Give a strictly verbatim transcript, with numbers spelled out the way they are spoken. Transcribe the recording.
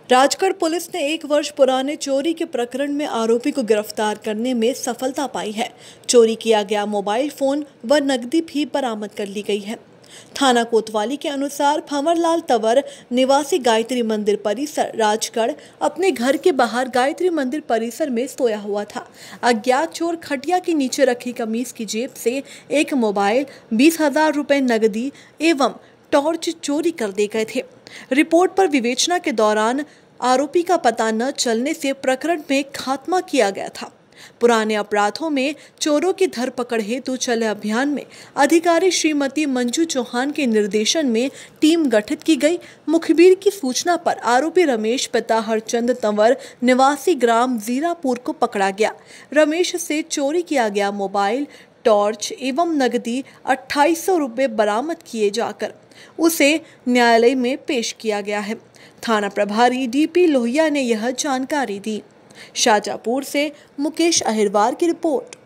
Rajgarh police ने एक वर्ष पुराने चोरी के प्रकरण में आरोपी को गिरफ्तार करने में सफलता पाई है। चोरी किया गया मोबाइल फोन व नकदी भी बरामद कर ली गई है। थाना कोतवाली के अनुसार भंवरलाल तंवर निवासी गायत्री मंदिर परिसर राजगढ़ अपने घर के बाहर गायत्री मंदिर परिसर में सोया हुआ था। अज्ञात चोर खटिया के नीचे रखी कमीज की जेब से एक मोबाइल, बीस हजार रुपए नकदी एवं टॉर्च चोरी कर ले गए थे। रिपोर्ट पर विवेचना के दौरान आरोपी का पता न चलने से प्रकरण में खात्मा किया गया था। पुराने अपराधों में चोरों की धरपकड़ हेतु चले अभियान में अधिकारी श्रीमती मंजू चौहान के निर्देशन में टीम गठित की गई। मुखबिर की सूचना पर आरोपी रमेश पिता हरचंद तंवर निवासी ग्राम जीरापुर को पकड़ा गया। रमेश से चोरी किया गया मोबाइल, टॉर्च एवं नकदी अट्ठाईस सौ रुपये बरामद किए जाकर उसे न्यायालय में पेश किया गया है। थाना प्रभारी डीपी लोहिया ने यह जानकारी दी। शाजापुर से मुकेश अहिरवार की रिपोर्ट।